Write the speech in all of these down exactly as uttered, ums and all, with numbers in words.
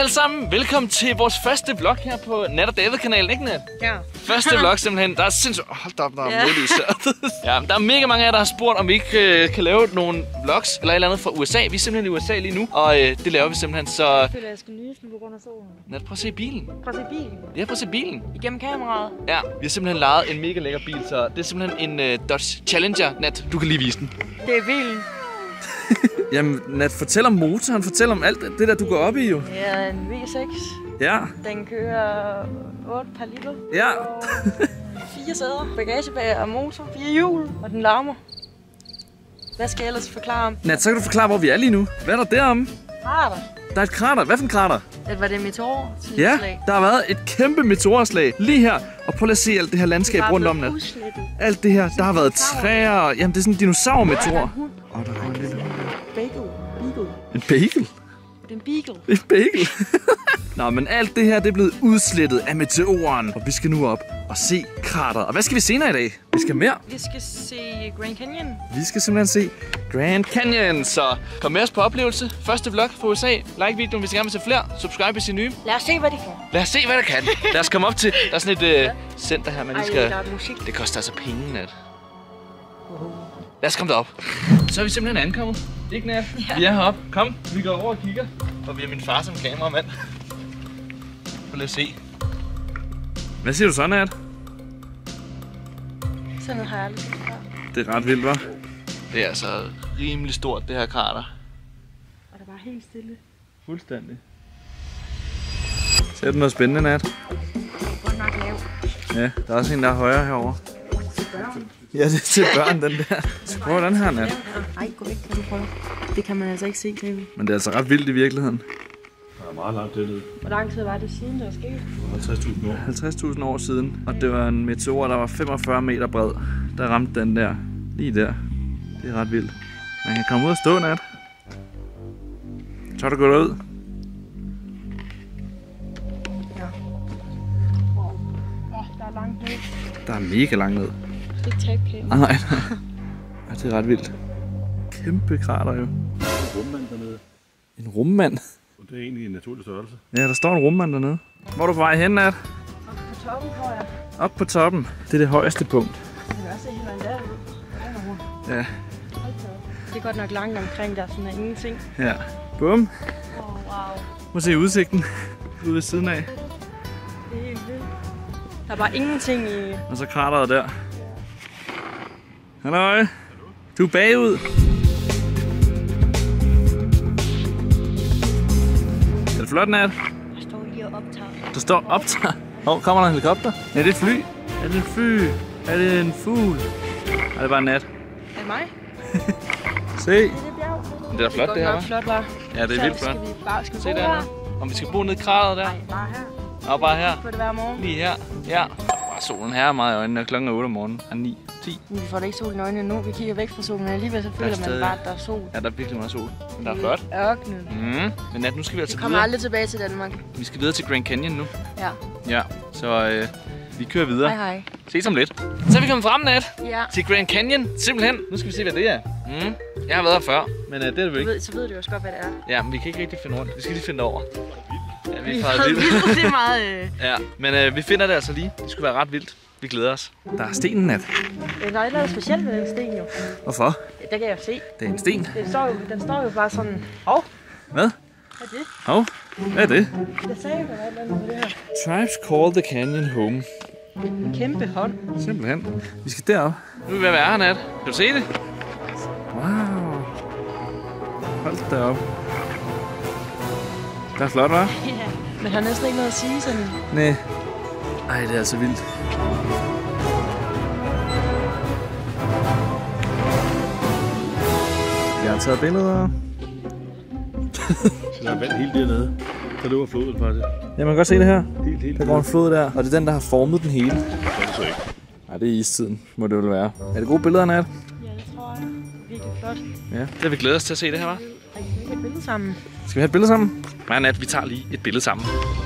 alle sammen. Velkommen til vores første vlog her på Nat og David-kanalen, ikke Nat? Ja. Første vlog simpelthen. Der er sindssygt... Oh, hold da op, der er modlys her. Ja, der er mega mange af jer, der har spurgt, om vi ikke øh, kan lave nogle vlogs eller et eller andet fra U S A. Vi er simpelthen i U S A lige nu, og øh, det laver vi simpelthen, så... Jeg føler, jeg skal nyse på grund af solen. Nat, prøv at se bilen. Prøv at se bilen. Ja, prøv at se bilen. Igennem kameraet. Ja, vi har simpelthen lejet en mega lækker bil, så det er simpelthen en øh, Dodge Challenger. Nat, du kan lige vise den. Det er bilen. Jamen, Nat, fortæl om motoren, fortæl om alt det der, du går op i jo. Det er en V seks. Ja. Den kører otte par liter. Ja. Og fire sæder, bagagebag og motor, fire hjul, og den larmer. Hvad skal jeg ellers forklare om? Nat, så kan du forklare, hvor vi er lige nu. Hvad er der deromme? Krater. Der er et krater. Hvad for en krater? Det var det meteor. Ja, der har været et kæmpe meteorslag lige her. Og prøv lige at se alt det her landskab rundt om, Nat. Alt det her, der har været træer. Jamen, det er sådan en dinosaurmeteor. Åh, der går en lille hund. Bagel. Beagle. En bagel? Det er en beagle. En bagel? Nå, men alt det her, det er blevet udslettet af meteoren. Og vi skal nu op og se krateret. Og hvad skal vi senere i dag? Vi skal mere. Vi skal se Grand Canyon. Vi skal simpelthen se Grand Canyon. Så kom med os på oplevelse. Første vlog fra U S A. Like videoen, hvis I gerne vil se flere. Subscribe, hvis I er nye. Lad os se, hvad det kan. Lad os se, hvad der kan. Lad os komme op til... Der er sådan et øh, center her, man lige skal... Ej, der er musik. Det koster altså penge, Nat. Lad os komme derop. Så er vi simpelthen ankommet. Ikke, Nat? Ja. Vi er heroppe. Kom, vi går over og kigger. Og vi er min far som kameramand. Prøv lige at se. Hvad siger du så, Nat? Sådan noget har jeg aldrig set før. Det er ret vildt, hva'? Det er altså rimelig stort, det her krater. Og der var helt stille. Fuldstændig. Ser du noget spændende, Nat? Det er godt nok lavt. Ja, der er også en, der er højere herovre. Til børn. Ja, det er til børn, den der. Prøv hvordan her, Nat. Nej, gå væk, kan du prøve. Det kan man altså ikke se, David. Men det er altså ret vildt i virkeligheden. Der er meget langt dernede. Hvor lang tid var det siden, det var sket? halvtreds tusind år. halvtreds tusind år siden, og det var en meteor, der var femogfyrre meter bred. Der ramte den der, lige der. Det er ret vildt. Man kan komme ud og stå, Nat. Så er du gået ud. Ja. Wow. Ja, der er langt ned. Der er mega langt ned. Det er tabkæm. Nej, nej. Ja, det er ret vildt. Kæmpe krater jo. En rummand dernede. En rummand? Og det er egentlig en naturlig størrelse. Ja, der står en rummand dernede. Hvor er du på vej hen, Nat? Op på toppen, tror jeg. Op på toppen. Det er det højeste punkt. Jeg kan også se helt vejen derud. Ja. Det er godt nok langt omkring, der er sådan ingenting. Ja. Bum. Oh, wow. Må se udsigten ude ved siden af. Det er helt vildt. Der er bare ingenting i... Og så krateret der. Halløj. Du er bagud. Er det flot, Nat? Jeg står lige og optager. Der står optager. Hov, oh, kommer der en helikopter? Er det et fly? Er det et fly? Er det en fugl? Er det bare en nat? Er det mig? Se. Det er det bjerg. Det er flot, det her, hva'? Flot, var. Ja, det er vildt flot. Skal vi bare skal vi Se bo der. her? Om vi skal bo nede i krateret der? Nej, bare her. Og bare her. På det hver morgen. Lige her. Ja. Bare solen her er meget i øjnene. Klokken er otte om morgenen. Er ni, ti. Vi får da ikke sol i øjnene nu. Vi kigger væk fra solen, men alligevel så føler man stadig- bare, at der er sol. Ja, der er virkelig meget sol. Men der er flot. Ørkenen. Mm. Men Nat, nu skal vi altså Vi kommer videre. aldrig tilbage til Danmark. Vi skal videre til Grand Canyon nu. Ja. Ja. Så øh, vi kører videre. Hej hej. Ses om lidt. Så er vi kommet frem, Nat. Ja. Til Grand Canyon. Simpelthen. Nu skal vi se, hvad det er. Mm. Jeg har været her før, men uh, det er det vel Så ikke. ved, så ved du også godt, hvad det er. Ja, men vi kan ikke rigtig finde rundt. Vi skal lige finde det over. Ja, vi Vi er er faret vildt. vildt. Det er meget... Øh... Ja, men uh, vi finder det altså lige. Det skulle være ret vildt. Vi glæder os. Der er stenen, Nat. Der er ikke noget specielt ved den sten, jo. Hvorfor? Det kan jeg jo se. Det er en sten. Den står jo, den står jo bare sådan... Hov, Hvad? hvad er det? Hov, hvad er det? Jeg sagde jo, hvad er det med det her? Tribes call the canyon home. En kæmpe hånd. Simpelthen. Vi skal derop. Nu er vi ved at være her, Nat. Kan du se det? Wow. Hold da op. Det er flot, hva'? Ja. Men har næsten ikke noget at sige sådan. Næh. Ej, det er så vildt. Jeg har taget billeder. Der er vand helt dernede. Der løber floden faktisk. Ja, man kan godt se det her. Helt, helt Der går en flod der, og det er den, der har formet den hele. Det er det så ikke. Nej, det er istiden, må det vel være. Er det gode billeder, Nat? Ja, det tror jeg. Virkelig flot. Ja, det har vi glædet os til at se det her, hva'? Ej, kan vi ikke et billede sammen? Skal vi have et billede sammen? Nej, Nat, vi tager lige et billede sammen.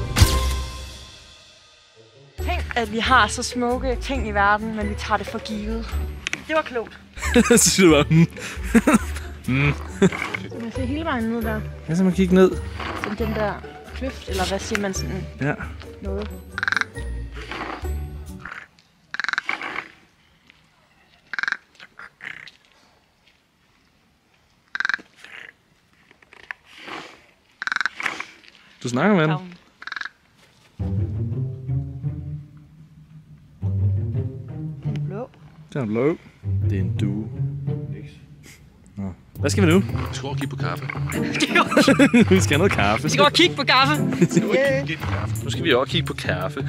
Tænk, at vi har så smukke ting i verden, men vi tager det for givet. Det var klogt. Så siger du bare, mm. mm. Man kan se hele vejen ned der. Jeg skal man kigge ned. Som den der kløft, eller hvad siger man sådan Ja. noget? Du snakker med den? Tavlen. Den er blå. Den er blå. Det er en due. Nå. Hvad skal vi nu? Vi skal over og kigge på kaffe. Vi skal have noget kaffe. Vi skal over og kigge på kaffe. Yeah. Nu skal vi over og kigge på kaffe.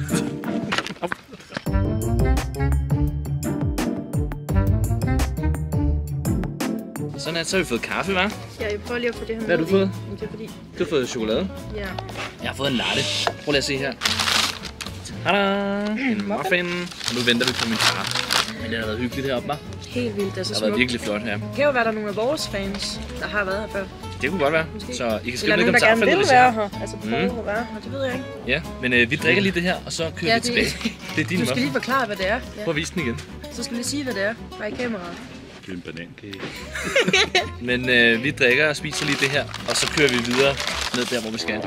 Sådan er det, så har vi fået kaffe, hva'? Ja, jeg prøver lige at få det her med. Hvad har du fået? Det er fordi... Du har fået chokolade. Ja. Jeg har fået en latte. Prøv lige at se her. Tada! En muffin. Og nu venter vi på min far. Men det har været hyggeligt heroppe, hva'? Helt vildt, det er så Det har smukt. været virkelig flot her. Det kan jo være, der er nogle af vores fans, der har været her før. Det kunne godt være. Måske. Så I kan Eller skrive nogen, lidt der om gerne vil hvis være jeg her. Altså prøve Mm. at være her, det ved jeg ikke. Ja, men øh, vi drikker lige det her, og så kører Ja, vi tilbage. det- Det er din Du skal muffin. lige forklare, hvad det er. Ja. Prøv at vise den igen. Så skal du lige sige, hvad det er. Bare i kameraet. Det er en banankage. Men øh, vi drikker og spiser lige det her, og så kører vi videre ned der, hvor vi skal.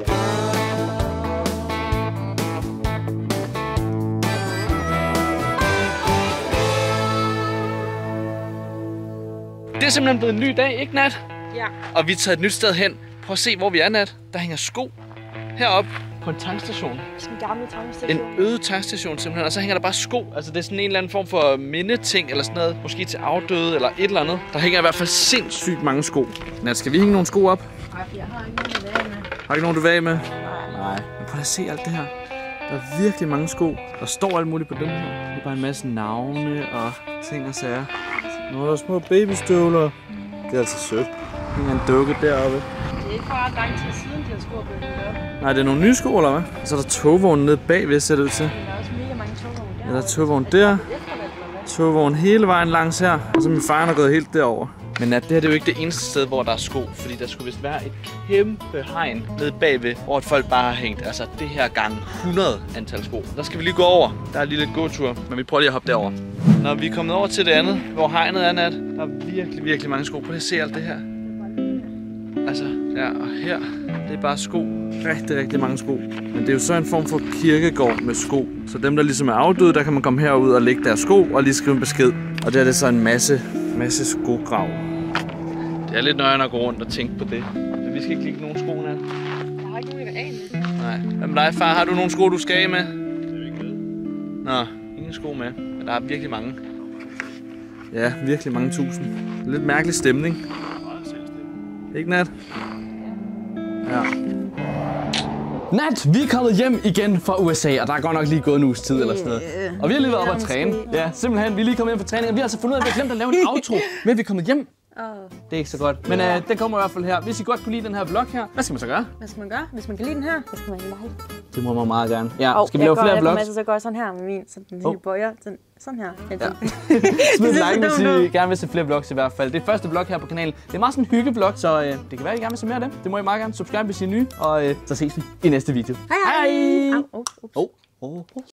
Det er simpelthen blevet en ny dag, ikke Nat? Ja. Og vi er taget et nyt sted hen. Prøv at se, hvor vi er, Nat. Der hænger sko heroppe på en tankstation. Sådan en gammel En tankstation. øde tankstation simpelthen, og så hænger der bare sko. Altså det er sådan en eller anden form for mindeting eller sådan noget. Måske til afdøde eller et eller andet. Der hænger i hvert fald sindssygt mange sko. Nat, skal vi hænge nogle sko op? Nej, jeg har ikke noget at være med. Har du ikke nogen, du vil af med? Nej. Nej. Men prøv at se alt det her. Der er virkelig mange sko. Der står alt muligt på dem her. Det er bare en masse navne og ting og sager. Nå, der er små babystøvler. Det er altså sødt. Der hænger en dukke deroppe. Det er ikke for ret lang tid siden, de har sko blevet hængt op. Nej, det er nogle nye sko, eller hvad? Og så er der togvognen nede bagved, ser det ud til. Men der er også mega mange togvogne der. Ja, der er togvogn der. Togvogn hele vejen langs her. Og så min far er gået helt derover. Men at det her det er jo ikke det eneste sted, hvor der er sko. Fordi der skulle vist være et kæmpe hegn nede bagved, hvor et folk bare har hængt. Altså det her gang hundrede antal sko. Der skal vi lige gå over. Der er lige lidt gåtur, men vi prøver lige at hoppe derover. Når vi er kommet over til det andet, hvor hegnet er, Nat, der er virkelig, virkelig mange sko. Prøv lige at se alt det her. Altså, ja, og her, det er bare sko. Rigtig, rigtig mange sko. Men det er jo så en form for kirkegård med sko. Så dem, der ligesom er afdøde, der kan man komme herud og lægge deres sko og lige skrive en besked. Og der er det så en masse, masse skokrav. Det er lidt nøjeren at gå rundt og tænke på det. Men vi skal ikke lægge nogen sko, Nat. Jeg har ikke nogen, jeg vil af med. Nej. Hvad med dig, far? Har du nogle sko, du skal af med? Det er jo ikke med. Nå, ingen sko med. Men der er virkelig mange. Ja, virkelig mange tusind. Lidt mærkelig stemning. Meget selvstændig. Ikke, Nat? Ja. Nat, vi er kommet hjem igen fra U S A, og der er godt nok lige gået en uges tid eller sådan noget. Og vi har lige været oppe at træne. Ja, simpelthen. Vi er lige kommet hjem fra træning, og vi har altså fundet ud af, at vi har glemt at lave en outro. Men vi er kommet hjem. Oh. Det er ikke så godt. Men øh, den kommer i hvert fald her. Hvis I godt kunne lide den her vlog her, hvad skal man så gøre? Hvad skal man gøre? Hvis man kan lide den her, så skal man like. Det må man meget gerne. Ja, Oh, skal vi lave flere vlogs? Altså, så går jeg sådan her med min, så den lille Oh. bøjer. Sådan, sådan her. Ja. Smid en Det er like, så hvis dumt I gerne vil se flere vlogs i hvert fald. Det er første vlog her på kanalen. Det er meget sådan en hyggeblog, så øh, det kan være, at I gerne vil se mere af dem. Det må I meget gerne. Subscribe, hvis I er nye, og øh, så ses vi i næste video. Hej hej! Hej! Au, au, ups. Oh, oh, oh.